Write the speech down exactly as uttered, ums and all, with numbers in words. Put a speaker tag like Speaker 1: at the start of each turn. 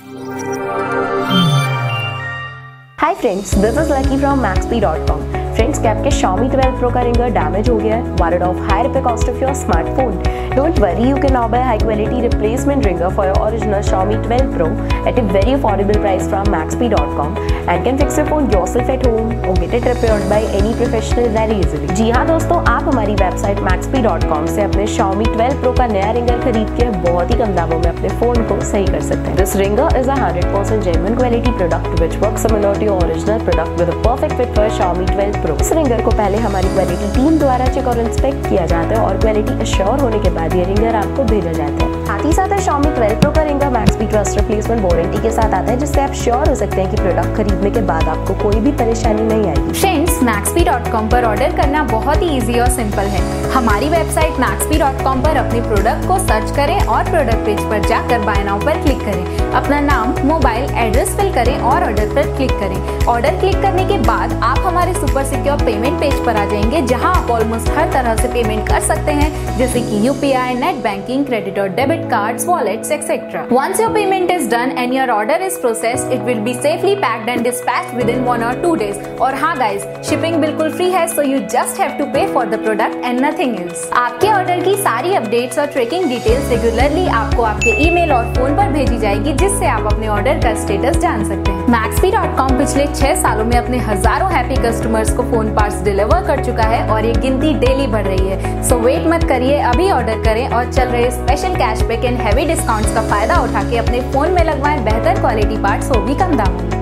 Speaker 1: Hi friends, this is Lucky from Maxpe dot com. Friends, क्या आपके Xiaomi twelve Pro का ringer damage हो गया है? Worried of high repair cost of your smartphone? Don't worry, you can now buy high quality replacement ringer for your original Xiaomi twelve Pro at a very affordable price from maxpy dot com and can fix your phone yourself at home or get it repaired by any professional very easily। जी हाँ दोस्तों, आप हमारी website maxpy dot com से अपने Xiaomi twelve Pro का नया ringer खरीद के बहुत ही कम दामों में अपने फोन को सही कर सकते हैं। This ringer is a one hundred percent genuine quality product which works similar to your original product with a perfect fit for Xiaomi twelve Pro। इस रिंगर को पहले हमारी क्वालिटी टीम द्वारा चेक और इंस्पेक्ट किया जाता है और क्वालिटी अश्योर होने के बाद ये रिंगर आपको भेजा जाता है। साथ ही साथ Xiaomi ट्वेल्व Pro का ringer Maxpe trust replacement warranty के साथ आता है, जिससे आप श्योर हो सकते हैं कि प्रोडक्ट खरीदने के बाद आपको कोई भी परेशानी नहीं आएगी।
Speaker 2: फ्रेंड्स, मैक्सपी डॉट कॉम पर ऑर्डर करना बहुत ही इजी और सिंपल है। हमारी वेबसाइट मैक्सपी डॉट कॉम पर अपने प्रोडक्ट को सर्च करें और प्रोडक्ट पेज पर जाकर बाय नाउ पर क्लिक करें। अपना नाम, मोबाइल एड्रेस फिल करें और ऑर्डर पर क्लिक करें। ऑर्डर क्लिक करने के बाद आप हमारे सुपर सिक्योर पेमेंट पेज पर आ जाएंगे, जहां आप ऑलमोस्ट हर तरह से पेमेंट कर सकते हैं, जैसे कि यूपीआई, नेट बैंकिंग, क्रेडिट और debit cards, wallets etcetera. Once your payment is done and your order is processed, it will be safely packed and dispatched within one or two days। और हाँ guys, shipping बिल्कुल free है, so you just have to pay for the product and nothing else। आपके order की सारी updates और tracking details regularly आपको आपके ईमेल और फोन पर भेजी जाएगी, जिससे आप अपने ऑर्डर का स्टेटस जान सकते हैं। मैक्सपी डॉट कॉम पिछले छह सालों में अपने हजारों हैप्पी कस्टमर्स को फोन पार्ट्स डिलीवर कर चुका है और ये गिनती डेली बढ़ रही है। सो वेट मत करिए, अभी ऑर्डर करें और चल रहे special cashback and heavy discounts का फायदा उठा के अपने फोन में लगवाएं बेहतर क्वालिटी पार्ट्स, वो भी कम दामों में।